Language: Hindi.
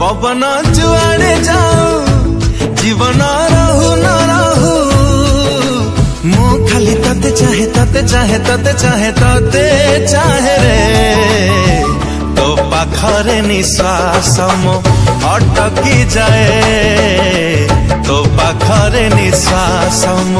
पवन जुआड़े जाऊ जीवन रहू न रहू मु खाली तते चाहे तते चाहे तते चाहे तते चाहे रे तो पाखरे निश्वास मो अटकी जाए तो पाखरे निश्वास